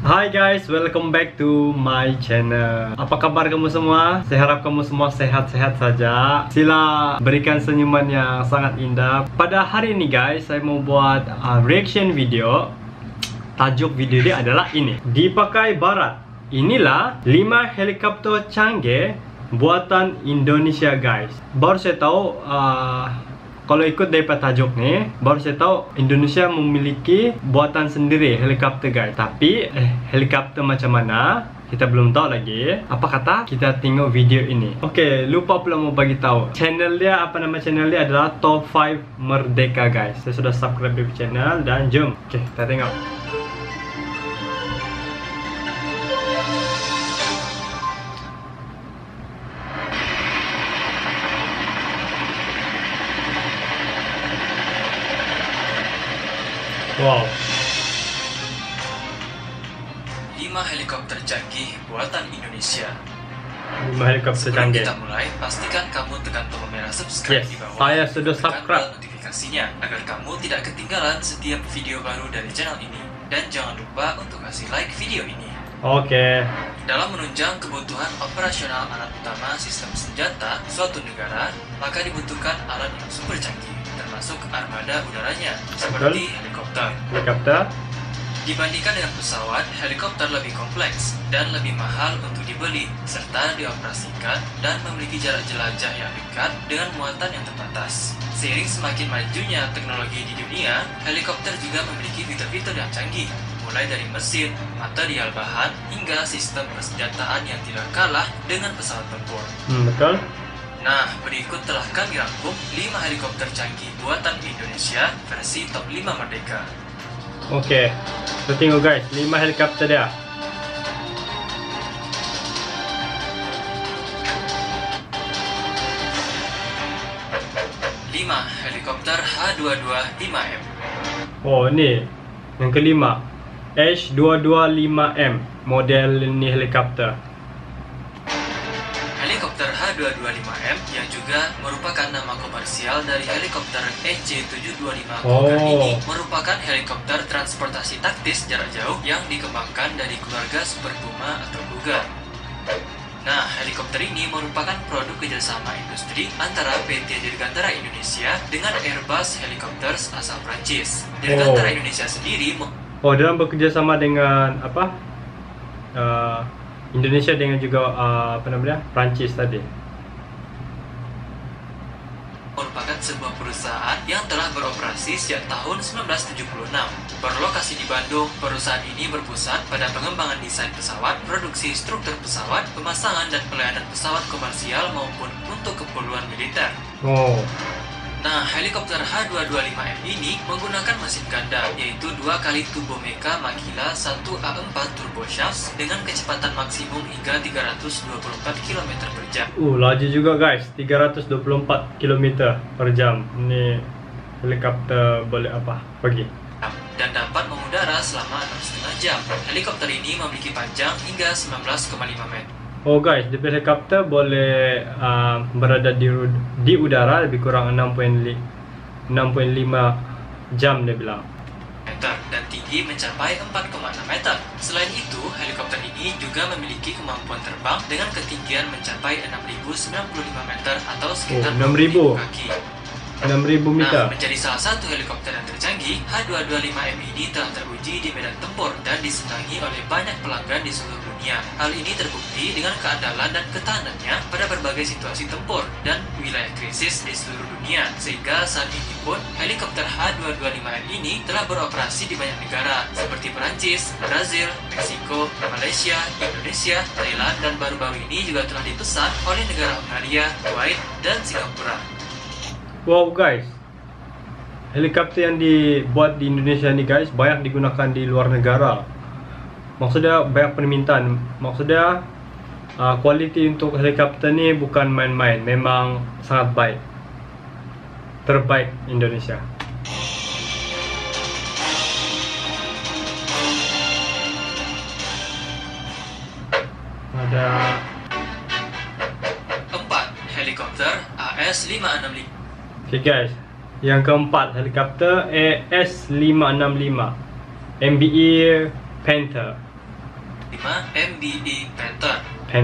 Hai guys, welcome back to my channel. Apa kabar kamu semua? Saya harap kamu semua sehat-sehat saja. Sila berikan senyuman yang sangat indah. Pada hari ini guys, saya mau buat reaction video. Tajuk video dia adalah ini, Dipakai Barat. Inilah 5 helikopter canggih buatan Indonesia guys. Baru saya tahu kalau ikut daripada tajuk nih, baru saya tahu Indonesia memiliki buatan sendiri helikopter guys. Tapi helikopter macam mana kita belum tahu lagi. Apa kata kita tengok video ini. Oke, lupa pula mau bagi tahu. Channel dia, apa nama channel dia adalah Top 5 Merdeka guys. Saya sudah subscribe di channel dan jom. Oke, kita tengok. Wow. 5 helikopter canggih buatan Indonesia. 5 helikopter canggih. Sebelum kita mulai, pastikan kamu tekan tombol merah subscribe di bawah. Saya sudah Tekan subscribe. bel notifikasinya agar kamu tidak ketinggalan setiap video baru dari channel ini. Dan jangan lupa untuk kasih like video ini. Oke. Dalam menunjang kebutuhan operasional alat utama sistem senjata suatu negara, maka dibutuhkan alat yang super canggih, termasuk armada udaranya, seperti helikopter. Helikopter. Dibandingkan dengan pesawat, helikopter lebih kompleks dan lebih mahal untuk dibeli, serta dioperasikan dan memiliki jarak jelajah yang dekat dengan muatan yang terbatas. Seiring semakin majunya teknologi di dunia, helikopter juga memiliki fitur-fitur yang canggih, mulai dari mesin, material bahan, hingga sistem persenjataan yang tidak kalah dengan pesawat tempur. Betul. Nah, berikut telah kami rangkum 5 helikopter canggih buatan Indonesia versi Top 5 Merdeka. Oke, kita tengok guys, 5 helikopter dia. Helikopter H225M. Oh, ini yang kelima, H225M. Model ini helikopter. Helikopter H225M yang juga merupakan nama komersial dari helikopter EC725 Cougar ini merupakan helikopter transportasi taktis jarak jauh yang dikembangkan dari keluarga Super Puma atau Cougar. Nah, helikopter ini merupakan produk kerjasama industri antara PT Dirgantara Indonesia dengan Airbus Helicopters asal Prancis. Dirgantara Indonesia sendiri dalam bekerja sama dengan apa? Indonesia dengan juga Prancis tadi. merupakan sebuah perusahaan yang telah beroperasi sejak tahun 1976. Berlokasi di Bandung, perusahaan ini berpusat pada pengembangan desain pesawat, produksi struktur pesawat, pemasangan dan pelayanan pesawat komersial maupun untuk keperluan militer. Nah, helikopter H225M ini menggunakan mesin ganda, yaitu 2 kali turbo Mecha Makila 1A4 turboshaft dengan kecepatan maksimum hingga 324 km per jam. Laju juga guys, 324 km per jam. Ini helikopter boleh pergi. Dan dapat mengudara selama 6,5 jam. Helikopter ini memiliki panjang hingga 19,5 meter. Oh guys, DP helikopter boleh berada di udara lebih kurang 6,5 jam dia bilang. Dan tinggi mencapai 4,6 meter. Selain itu, helikopter ini juga memiliki kemampuan terbang dengan ketinggian mencapai 6.095 meter atau sekitar 20.000 kaki. 6.000 meter. Nah, menjadi salah satu helikopter yang tercanggih, H225M ini telah teruji di medan tempur dan disenangi oleh banyak pelanggan di seluruh dunia. Hal ini terbukti dengan keandalan dan ketahanannya pada berbagai situasi tempur dan wilayah krisis di seluruh dunia. Sehingga saat ini pun, helikopter H225M ini telah beroperasi di banyak negara seperti Perancis, Brazil, Meksiko, Malaysia, Indonesia, Thailand, dan baru-baru ini juga telah dipesan oleh negara Hungaria, Kuwait, dan Singapura. Wow guys, helikopter yang dibuat di Indonesia ni guys banyak digunakan di luar negara. Maksudnya banyak permintaan. Maksudnya kualiti untuk helikopter ni bukan main-main, memang sangat baik. Terbaik Indonesia. Ada 4. Helikopter AS565. Oke guys, yang keempat helikopter AS565 MBE Panther. MBE Panther.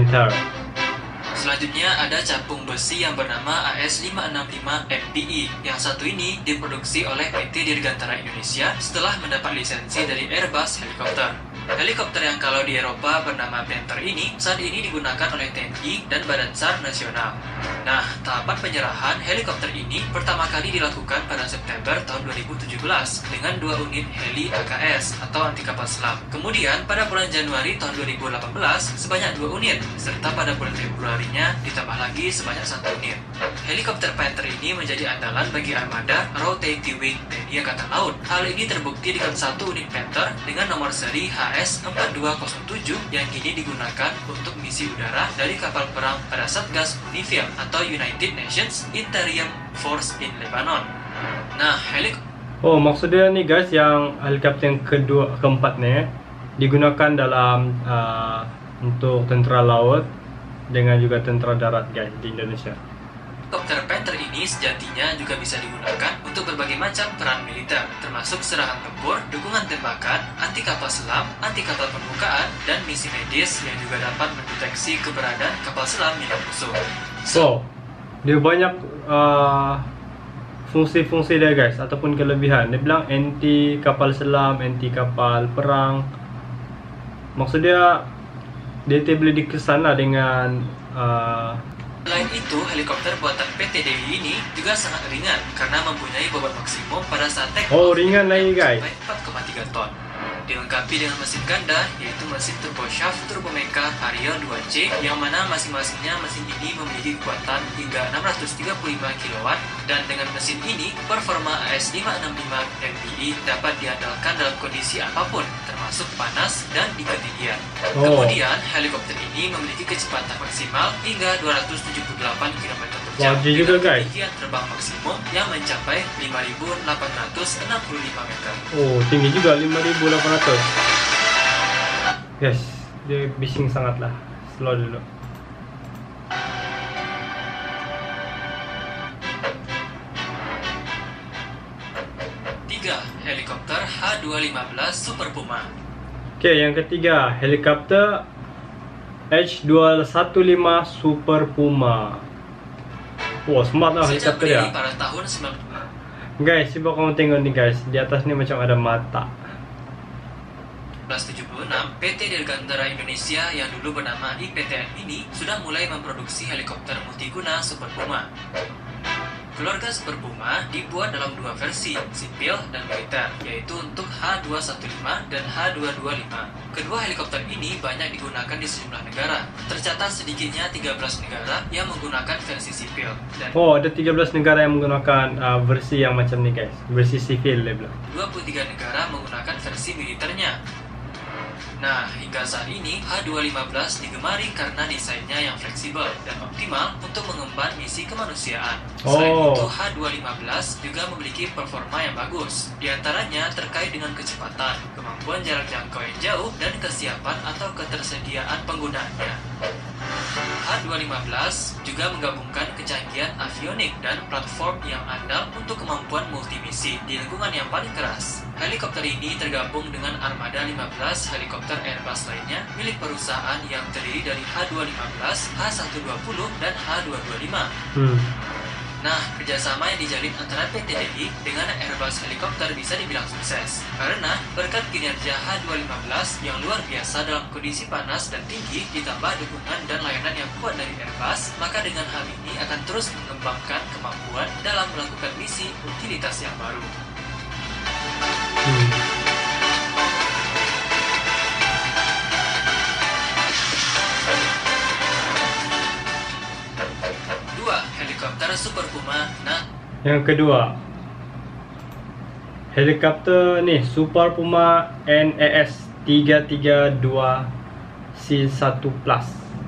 Selanjutnya ada capung besi yang bernama AS565 MBE. Yang satu ini diproduksi oleh PT Dirgantara Indonesia setelah mendapat lisensi dari Airbus Helikopter. Helikopter yang kalau di Eropa bernama Panther ini saat ini digunakan oleh TNI dan Badan SAR Nasional. Nah, tahapan penyerahan helikopter ini pertama kali dilakukan pada September tahun 2017 dengan 2 unit heli AKS atau anti kapal selam. Kemudian pada bulan Januari tahun 2018 sebanyak 2 unit, serta pada bulan Februarinya ditambah lagi sebanyak 1 unit. Helikopter Panther ini menjadi andalan bagi armada Rotating Wing TNI Angkatan Laut. Hal ini terbukti dengan 1 unit Panther dengan nomor seri HS4207 yang kini digunakan untuk misi udara dari kapal perang pada Satgas UNIFIL atau United Nations Interim Force in Lebanon. Nah, maksudnya nih guys, yang helikopter yang keempat nih digunakan dalam untuk tentara laut dengan juga tentara darat guys di Indonesia. Helikopter Panther ini sejatinya juga bisa digunakan untuk berbagai macam peran militer, termasuk serangan tempur, dukungan tembakan, anti kapal selam, anti kapal permukaan, dan misi medis yang juga dapat mendeteksi keberadaan kapal selam milik musuh. Dia banyak fungsi-fungsi dia guys, ataupun kelebihan. Dia bilang anti kapal selam, anti kapal perang. Maksudnya dia boleh dikesan lah dengan Selain itu, helikopter buatan PT DI ini juga sangat ringan karena mempunyai bobot maksimum pada saat take off ringan lagi guys, sampai 4,3 ton. Dilengkapi dengan mesin ganda, yaitu mesin turboshaft Turbomeca Ariel 2C, yang mana masing-masingnya mesin ini memiliki kekuatan hingga 635 kW, dan dengan mesin ini, performa AS565 MBE dapat diandalkan dalam kondisi apapun, termasuk panas dan di ketinggian. Kemudian, helikopter ini memiliki kecepatan maksimal hingga 278 km per jam juga guys. Ketinggian terbang maksimum yang mencapai 5.865 meter. Tinggi juga 5.800. Yes, dia bising sangat lah. Slow dulu. Helikopter H215 Super Puma. Yang ketiga, helikopter H215 Super Puma. Smart lah helikopter ya. Pada tahun 19 Guys, coba kamu tengok nih guys, di atas ni macam ada mata. 1976, PT Dirgantara Indonesia yang dulu bernama IPTN ini sudah mulai memproduksi helikopter multiguna Super Puma. Keluarga Super Puma dibuat dalam 2 versi, sipil dan militer, yaitu untuk H215 dan H225. Kedua helikopter ini banyak digunakan di sejumlah negara. Tercatat sedikitnya 13 negara yang menggunakan versi sipil. Dan ada 13 negara yang menggunakan versi yang macam ni guys, versi sipil dia bilang. 23 negara menggunakan versi militernya. Nah, hingga saat ini H215 digemari karena desainnya yang fleksibel dan optimal untuk mengemban misi kemanusiaan. Selain itu, H215 juga memiliki performa yang bagus. Di antaranya terkait dengan kecepatan, kemampuan jarak jangkau yang jauh, dan kesiapan atau ketersediaan penggunaannya. H215 juga menggabungkan kecanggihan avionik dan platform yang andal untuk kemampuan multimisi di lingkungan yang paling keras. Helikopter ini tergabung dengan armada 15 helikopter Airbus lainnya milik perusahaan yang terdiri dari H215, H120, dan H225. Nah, kerjasama yang dijalin antara PT DI dengan Airbus Helikopter bisa dibilang sukses. Karena berkat kinerja H215 yang luar biasa dalam kondisi panas dan tinggi, ditambah dukungan dan layanan yang kuat dari Airbus, maka dengan hal ini akan terus mengembangkan kemampuan dalam melakukan misi utilitas yang baru. Helikopter Super Puma. Yang kedua, helikopter nih Super Puma NAS 332C1 Plus.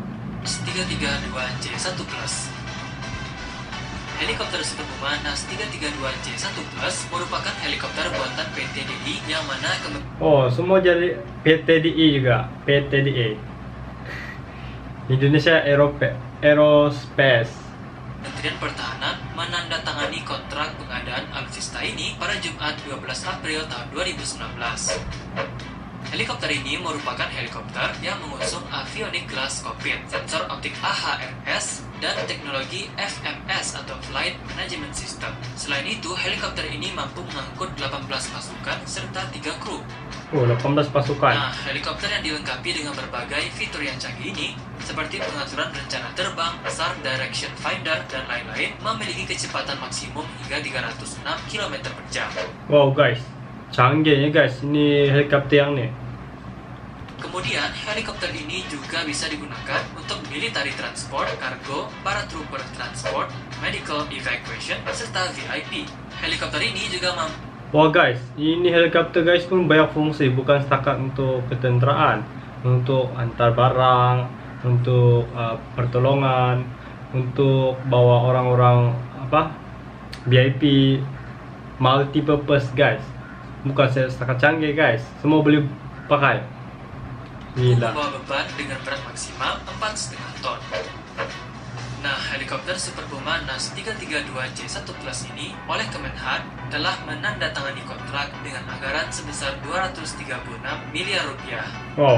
332C1 Plus. Helikopter Super Puma NAS 332C1 Plus merupakan helikopter buatan PT DI yang mana semua jadi PT DI juga, PT DI. Indonesia Aerospace. Kementerian Pertahanan menandatangani kontrak pengadaan alutsista ini pada Jumat 12 April tahun 2019. Helikopter ini merupakan helikopter yang mengusung avionics glass cockpit, sensor optik AHRS, dan teknologi FMS atau Flight Management System. Selain itu, helikopter ini mampu mengangkut 18 pasukan serta 3 kru. Oh, 18 pasukan. Nah, helikopter yang dilengkapi dengan berbagai fitur yang canggih ini, seperti pengaturan rencana terbang, SAR Direction Finder, dan lain-lain, memiliki kecepatan maksimum hingga 306 km per jam. Wow guys, canggih ya guys, ini helikopter yang nih. Kemudian, helikopter ini juga bisa digunakan untuk military transport, kargo, paratrooper transport, medical evacuation, serta VIP. Helikopter ini juga mampu. Wah guys, ini helikopter guys pun banyak fungsi, bukan setakat untuk ketenteraan, untuk antar barang, untuk pertolongan, untuk bawa orang-orang VIP, multi purpose guys. Bukan setakat canggih guys, semua boleh pakai. Gila. Membawa beban dengan berat maksimal 4,5 ton. Nah, helikopter Super Puma NAS 332C1 Plus ini oleh Kemenhan telah menandatangani kontrak dengan anggaran sebesar 236 miliar rupiah. Wow.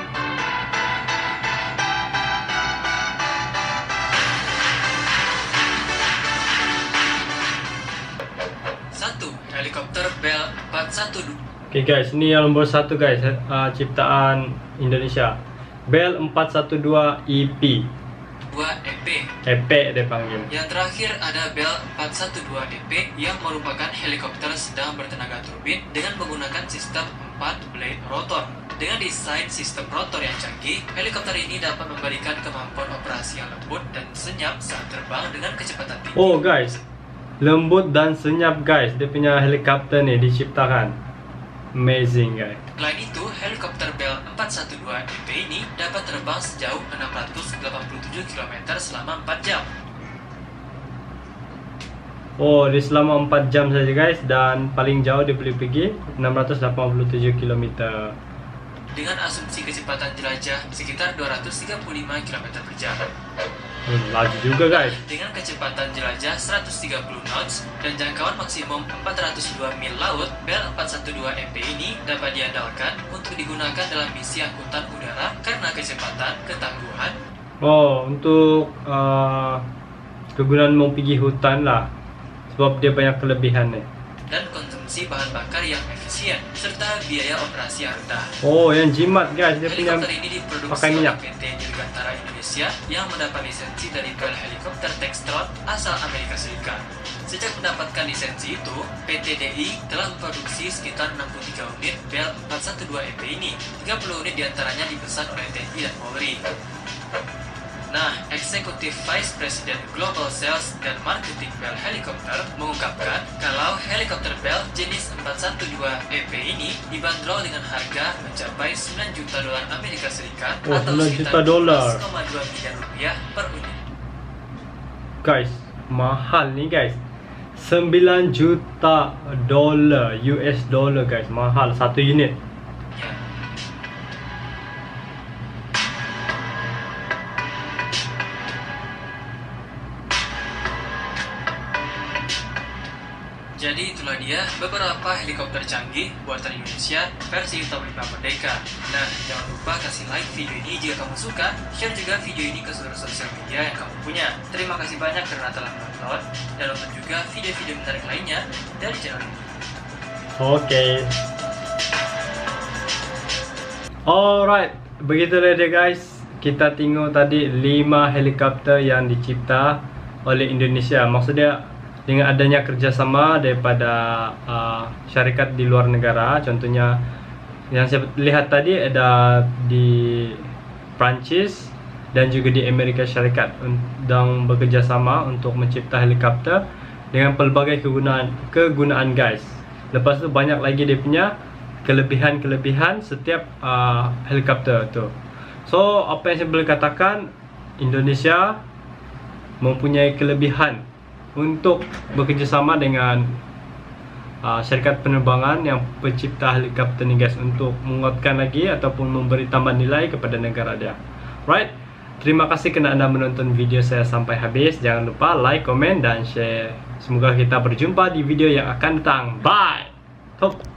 Helikopter Bell 412. Oke guys, ini yang nomor 1 guys, ciptaan Indonesia. Bell 412 EP. 2 EP. EP dia panggil. Yang terakhir ada Bell 412 EP yang merupakan helikopter sedang bertenaga turbin dengan menggunakan sistem 4 blade rotor. Dengan desain sistem rotor yang canggih, helikopter ini dapat memberikan kemampuan operasi yang lembut dan senyap saat terbang dengan kecepatan tinggi. Oh guys, lembut dan senyap guys, dia punya helikopter nih diciptakan. Amazing guys. Selain itu, helikopter Bell 412 EP ini dapat terbang sejauh 687 km selama 4 jam. Oh, dia selama 4 jam saja guys, dan paling jauh dia boleh pergi 687 km. Dengan asumsi kecepatan jelajah sekitar 235 km per jam. Laju juga guys. Dengan kecepatan jelajah 130 knots dan jangkauan maksimum 402 mil laut, Bell 412 EP ini dapat diandalkan untuk digunakan dalam misi angkutan udara karena kecepatan, ketangguhan. Oh, untuk kegunaan mau pergi hutan lah, sebab dia banyak kelebihan nih. Dan konsumsi bahan bakar yang efisien serta biaya operasi yang rendah. Oh, yang jimat guys, dia punya helikopter ini diproduksi pakai minyak. oleh PT Dirgantara Indonesia yang mendapat lisensi dari Bell Helicopter Textron asal Amerika Serikat. Sejak mendapatkan lisensi itu, PT DI telah memproduksi sekitar 63 unit Bell 412 EP ini. 30 unit diantaranya dipesan oleh TNI dan Polri. Nah, Eksekutif Vice President Global Sales dan Marketing Bell Helicopter mengungkapkan kalau helikopter Bell jenis 412 EP ini dibanderol dengan harga mencapai 9 juta dolar Amerika Serikat atau sekitar 12,2 miliar rupiah per unit. Guys, mahal nih guys. 9 juta dolar US dollar guys, mahal satu unit. Ya. Jadi itulah dia beberapa helikopter canggih buatan Indonesia versi tahun 5 Merdeka. Nah, jangan lupa kasih like video ini jika kamu suka, share juga video ini ke seluruh sosial media yang kamu punya. Terima kasih banyak karena telah menonton, dan nonton juga video-video menarik lainnya dari channel ini. Oke. Alright, begitulah dia guys. Kita tengok tadi 5 helikopter yang dicipta oleh Indonesia. Maksudnya dengan adanya kerjasama daripada syarikat di luar negara. Contohnya yang saya lihat tadi ada di Prancis dan juga di Amerika Syarikat, dan bekerjasama untuk mencipta helikopter dengan pelbagai kegunaan guys. Lepas tu banyak lagi dia punya kelebihan setiap helikopter tu. So apa yang saya boleh katakan, Indonesia mempunyai kelebihan untuk bekerjasama dengan syarikat penerbangan yang pencipta helikopter ni guys, untuk menguatkan lagi ataupun memberi tambah nilai kepada negara dia. Right, terima kasih kerana anda menonton video saya sampai habis. Jangan lupa like, komen dan share. Semoga kita berjumpa di video yang akan datang. Bye. Top.